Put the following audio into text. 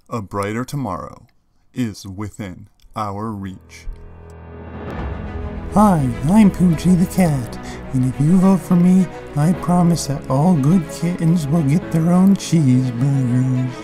A brighter tomorrow is within our reach. Hi, I'm Poochie the Cat, and if you vote for me, I promise that all good kittens will get their own cheeseburgers.